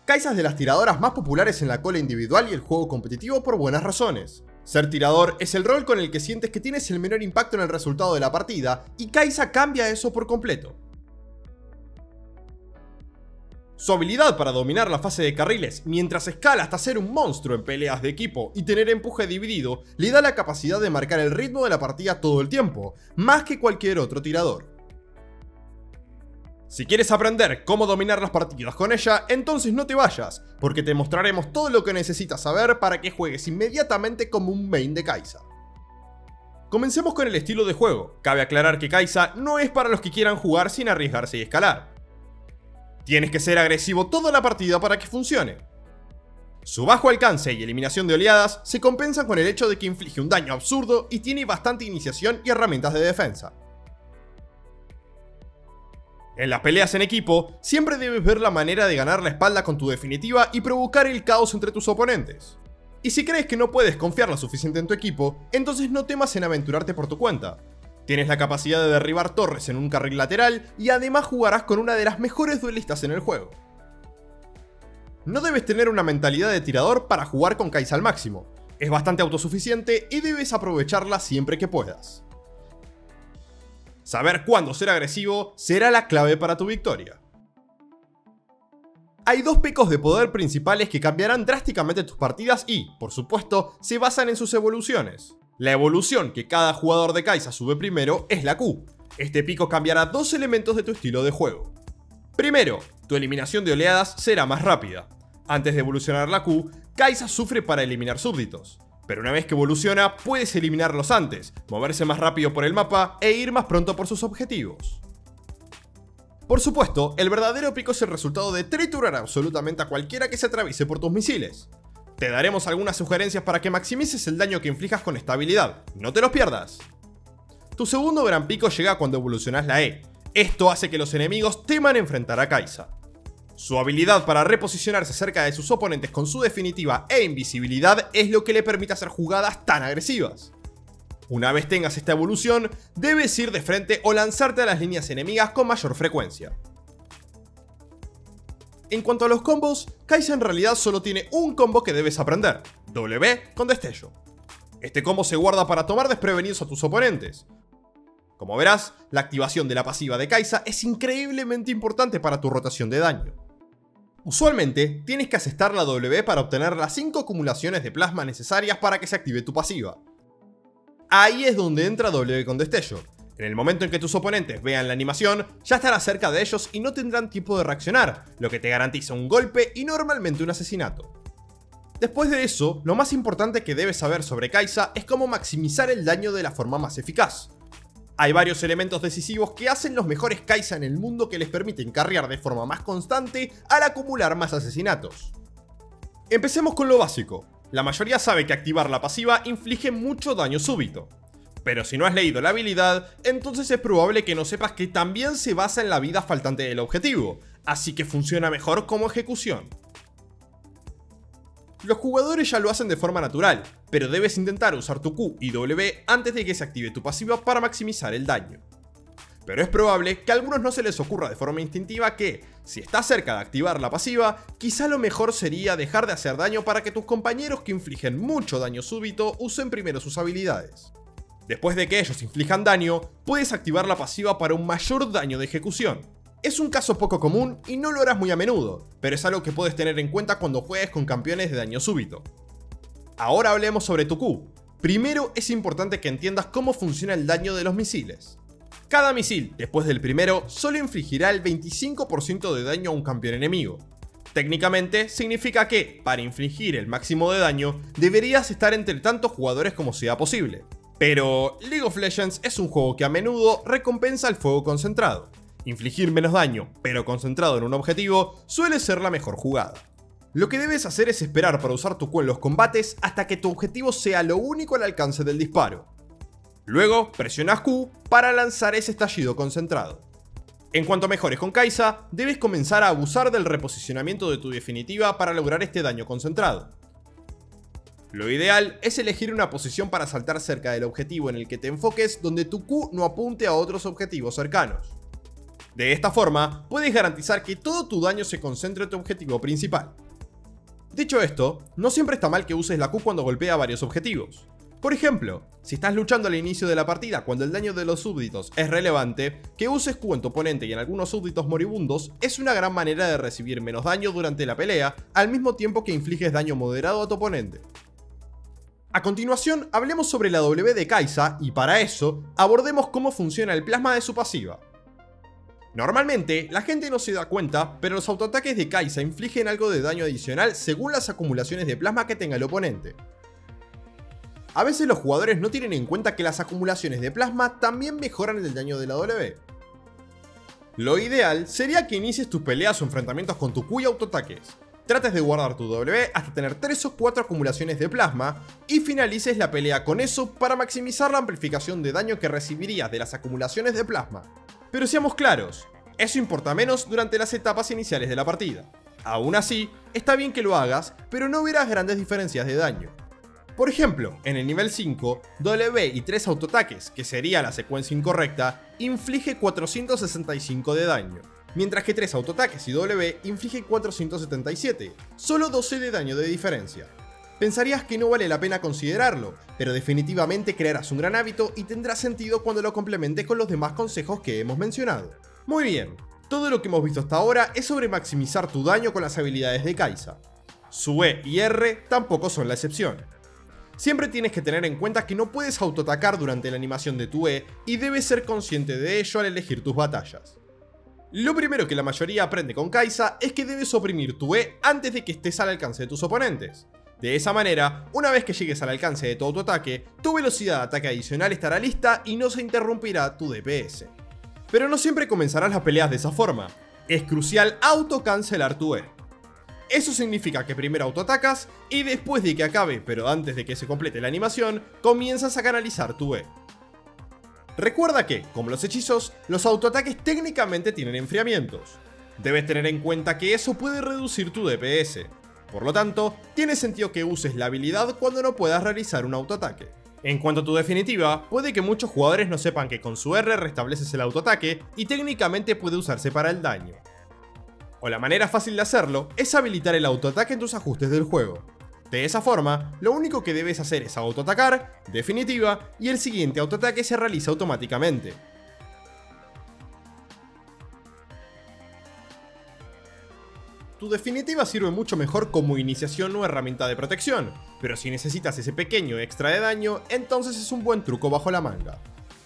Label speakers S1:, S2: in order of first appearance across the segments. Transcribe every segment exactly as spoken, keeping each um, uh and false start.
S1: Kai'Sa es de las tiradoras más populares en la cola individual y el juego competitivo por buenas razones. Ser tirador es el rol con el que sientes que tienes el menor impacto en el resultado de la partida, y Kai'Sa cambia eso por completo. Su habilidad para dominar la fase de carriles mientras escala hasta ser un monstruo en peleas de equipo y tener empuje dividido le da la capacidad de marcar el ritmo de la partida todo el tiempo, más que cualquier otro tirador. Si quieres aprender cómo dominar las partidas con ella, entonces no te vayas, porque te mostraremos todo lo que necesitas saber para que juegues inmediatamente como un main de Kai'Sa. Comencemos con el estilo de juego. Cabe aclarar que Kai'Sa no es para los que quieran jugar sin arriesgarse y escalar. Tienes que ser agresivo toda la partida para que funcione. Su bajo alcance y eliminación de oleadas se compensan con el hecho de que inflige un daño absurdo y tiene bastante iniciación y herramientas de defensa. En las peleas en equipo, siempre debes ver la manera de ganar la espalda con tu definitiva y provocar el caos entre tus oponentes. Y si crees que no puedes confiar lo suficiente en tu equipo, entonces no temas en aventurarte por tu cuenta. Tienes la capacidad de derribar torres en un carril lateral y además jugarás con una de las mejores duelistas en el juego. No debes tener una mentalidad de tirador para jugar con Kai'Sa al máximo. Es bastante autosuficiente y debes aprovecharla siempre que puedas. Saber cuándo ser agresivo será la clave para tu victoria. Hay dos picos de poder principales que cambiarán drásticamente tus partidas y, por supuesto, se basan en sus evoluciones. La evolución que cada jugador de Kai'Sa sube primero es la Q. Este pico cambiará dos elementos de tu estilo de juego. Primero, tu eliminación de oleadas será más rápida. Antes de evolucionar la Q, Kai'Sa sufre para eliminar súbditos. Pero una vez que evoluciona, puedes eliminarlos antes, moverse más rápido por el mapa e ir más pronto por sus objetivos. Por supuesto, el verdadero pico es el resultado de triturar absolutamente a cualquiera que se atraviese por tus misiles. Te daremos algunas sugerencias para que maximices el daño que inflijas con estabilidad, no te los pierdas. Tu segundo gran pico llega cuando evolucionas la E. Esto hace que los enemigos teman enfrentar a Kai'Sa. Su habilidad para reposicionarse cerca de sus oponentes con su definitiva e invisibilidad es lo que le permite hacer jugadas tan agresivas. Una vez tengas esta evolución, debes ir de frente o lanzarte a las líneas enemigas con mayor frecuencia. En cuanto a los combos, Kai'Sa en realidad solo tiene un combo que debes aprender, W con destello. Este combo se guarda para tomar desprevenidos a tus oponentes. Como verás, la activación de la pasiva de Kai'Sa es increíblemente importante para tu rotación de daño. Usualmente, tienes que asestar la W para obtener las cinco acumulaciones de plasma necesarias para que se active tu pasiva. Ahí es donde entra W con destello. En el momento en que tus oponentes vean la animación, ya estarás cerca de ellos y no tendrán tiempo de reaccionar, lo que te garantiza un golpe y normalmente un asesinato. Después de eso, lo más importante que debes saber sobre Kai'Sa es cómo maximizar el daño de la forma más eficaz. Hay varios elementos decisivos que hacen los mejores Kai'Sa en el mundo que les permiten carrear de forma más constante al acumular más asesinatos. Empecemos con lo básico. La mayoría sabe que activar la pasiva inflige mucho daño súbito. Pero si no has leído la habilidad, entonces es probable que no sepas que también se basa en la vida faltante del objetivo, así que funciona mejor como ejecución. Los jugadores ya lo hacen de forma natural, pero debes intentar usar tu Q y W antes de que se active tu pasiva para maximizar el daño. Pero es probable que a algunos no se les ocurra de forma instintiva que, si estás cerca de activar la pasiva, quizá lo mejor sería dejar de hacer daño para que tus compañeros que infligen mucho daño súbito usen primero sus habilidades. Después de que ellos inflijan daño, puedes activar la pasiva para un mayor daño de ejecución. Es un caso poco común y no lo harás muy a menudo, pero es algo que puedes tener en cuenta cuando juegues con campeones de daño súbito. Ahora hablemos sobre tu Q. Primero es importante que entiendas cómo funciona el daño de los misiles. Cada misil, después del primero, solo infligirá el veinticinco por ciento de daño a un campeón enemigo. Técnicamente, significa que, para infligir el máximo de daño, deberías estar entre tantos jugadores como sea posible. Pero League of Legends es un juego que a menudo recompensa el fuego concentrado. Infligir menos daño, pero concentrado en un objetivo, suele ser la mejor jugada. Lo que debes hacer es esperar para usar tu Q en los combates hasta que tu objetivo sea lo único al alcance del disparo. Luego, presionas Q para lanzar ese estallido concentrado. En cuanto mejores con Kai'Sa, debes comenzar a abusar del reposicionamiento de tu definitiva para lograr este daño concentrado. Lo ideal es elegir una posición para saltar cerca del objetivo en el que te enfoques donde tu Q no apunte a otros objetivos cercanos. De esta forma, puedes garantizar que todo tu daño se concentre en tu objetivo principal. Dicho esto, no siempre está mal que uses la Q cuando golpea varios objetivos. Por ejemplo, si estás luchando al inicio de la partida cuando el daño de los súbditos es relevante, que uses Q en tu oponente y en algunos súbditos moribundos es una gran manera de recibir menos daño durante la pelea, al mismo tiempo que infliges daño moderado a tu oponente. A continuación, hablemos sobre la W de Kai'Sa y para eso, abordemos cómo funciona el plasma de su pasiva. Normalmente, la gente no se da cuenta, pero los autoataques de Kai'Sa infligen algo de daño adicional según las acumulaciones de plasma que tenga el oponente. A veces los jugadores no tienen en cuenta que las acumulaciones de plasma también mejoran el daño de la W. Lo ideal sería que inicies tus peleas o enfrentamientos con tu Q y autoataques. Trates de guardar tu W hasta tener tres o cuatro acumulaciones de plasma y finalices la pelea con eso para maximizar la amplificación de daño que recibirías de las acumulaciones de plasma. Pero seamos claros, eso importa menos durante las etapas iniciales de la partida. Aún así, está bien que lo hagas, pero no verás grandes diferencias de daño. Por ejemplo, en el nivel cinco, W y tres autoataques, que sería la secuencia incorrecta, inflige cuatrocientos sesenta y cinco de daño, mientras que tres autoataques y W inflige cuatrocientos setenta y siete, solo doce de daño de diferencia. Pensarías que no vale la pena considerarlo, pero definitivamente crearás un gran hábito y tendrá sentido cuando lo complemente con los demás consejos que hemos mencionado. Muy bien, todo lo que hemos visto hasta ahora es sobre maximizar tu daño con las habilidades de Kai'Sa. Su E y R tampoco son la excepción. Siempre tienes que tener en cuenta que no puedes autoatacar durante la animación de tu E y debes ser consciente de ello al elegir tus batallas. Lo primero que la mayoría aprende con Kai'Sa es que debes oprimir tu E antes de que estés al alcance de tus oponentes. De esa manera, una vez que llegues al alcance de todo tu ataque, tu velocidad de ataque adicional estará lista y no se interrumpirá tu D P S. Pero no siempre comenzarás las peleas de esa forma. Es crucial autocancelar tu E. Eso significa que primero autoatacas y después de que acabe, pero antes de que se complete la animación, comienzas a canalizar tu E. Recuerda que, como los hechizos, los autoataques técnicamente tienen enfriamientos. Debes tener en cuenta que eso puede reducir tu D P S. Por lo tanto, tiene sentido que uses la habilidad cuando no puedas realizar un autoataque. En cuanto a tu definitiva, puede que muchos jugadores no sepan que con su R restableces el autoataque y técnicamente puede usarse para el daño. O la manera fácil de hacerlo es habilitar el autoataque en tus ajustes del juego. De esa forma, lo único que debes hacer es autoatacar, definitiva, y el siguiente autoataque se realiza automáticamente. Tu definitiva sirve mucho mejor como iniciación o herramienta de protección, pero si necesitas ese pequeño extra de daño, entonces es un buen truco bajo la manga.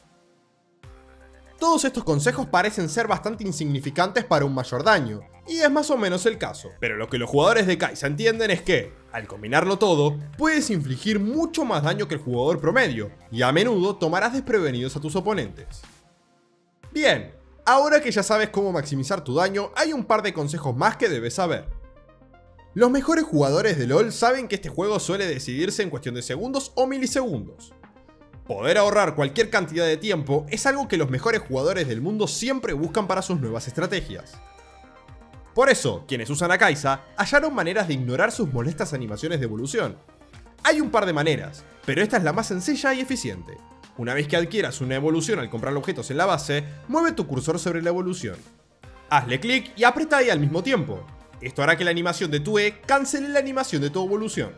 S1: Todos estos consejos parecen ser bastante insignificantes para un mayor daño, y es más o menos el caso, pero lo que los jugadores de Kai'Sa entienden es que, al combinarlo todo, puedes infligir mucho más daño que el jugador promedio, y a menudo tomarás desprevenidos a tus oponentes. Bien, ahora que ya sabes cómo maximizar tu daño, hay un par de consejos más que debes saber. Los mejores jugadores de LoL saben que este juego suele decidirse en cuestión de segundos o milisegundos. Poder ahorrar cualquier cantidad de tiempo es algo que los mejores jugadores del mundo siempre buscan para sus nuevas estrategias. Por eso, quienes usan a Kai'Sa hallaron maneras de ignorar sus molestas animaciones de evolución. Hay un par de maneras, pero esta es la más sencilla y eficiente. Una vez que adquieras una evolución al comprar objetos en la base, mueve tu cursor sobre la evolución. Hazle clic y aprieta ahí al mismo tiempo. Esto hará que la animación de tu E cancele la animación de tu evolución.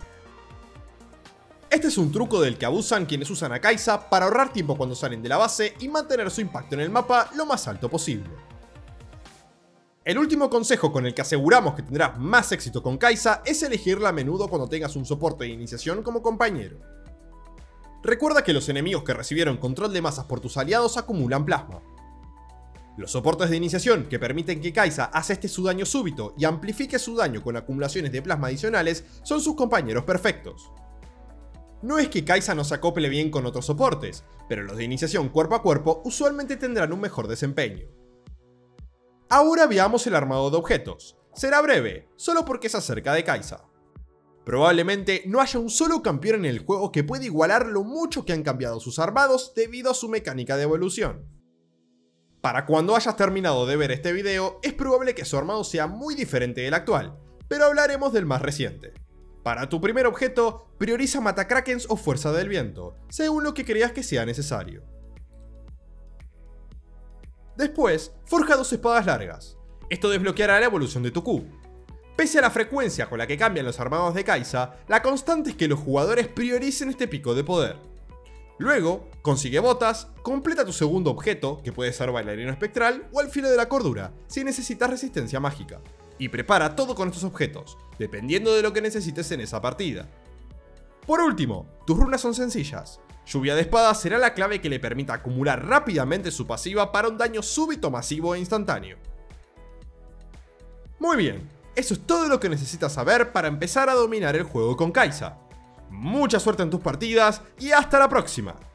S1: Este es un truco del que abusan quienes usan a Kai'Sa para ahorrar tiempo cuando salen de la base y mantener su impacto en el mapa lo más alto posible. El último consejo con el que aseguramos que tendrás más éxito con Kai'Sa es elegirla a menudo cuando tengas un soporte de iniciación como compañero. Recuerda que los enemigos que recibieron control de masas por tus aliados acumulan plasma. Los soportes de iniciación que permiten que Kai'Sa aseste su daño súbito y amplifique su daño con acumulaciones de plasma adicionales son sus compañeros perfectos. No es que Kai'Sa no se acople bien con otros soportes, pero los de iniciación cuerpo a cuerpo usualmente tendrán un mejor desempeño. Ahora veamos el armado de objetos. Será breve, solo porque es acerca de Kai'Sa. Probablemente no haya un solo campeón en el juego que pueda igualar lo mucho que han cambiado sus armados debido a su mecánica de evolución. Para cuando hayas terminado de ver este video, es probable que su armado sea muy diferente del actual, pero hablaremos del más reciente. Para tu primer objeto, prioriza Matakrakens o Fuerza del Viento, según lo que creas que sea necesario. Después, forja dos espadas largas. Esto desbloqueará la evolución de tu Q. Pese a la frecuencia con la que cambian los armados de Kai'Sa, la constante es que los jugadores prioricen este pico de poder. Luego, consigue botas, completa tu segundo objeto, que puede ser bailarino espectral o al filo de la cordura, si necesitas resistencia mágica. Y prepara todo con estos objetos, dependiendo de lo que necesites en esa partida. Por último, tus runas son sencillas. Lluvia de espadas será la clave que le permita acumular rápidamente su pasiva para un daño súbito, masivo e instantáneo. Muy bien, eso es todo lo que necesitas saber para empezar a dominar el juego con Kai'Sa. Mucha suerte en tus partidas y hasta la próxima.